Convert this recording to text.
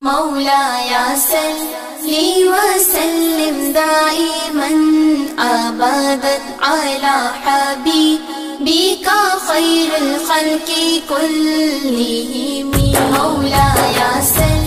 मौलाया सल्ली व सल्लिम दाइमन अबदन अला हबीबिका खैरुल खल्क़ि कुल्लिहिम। मौलाया सल्ली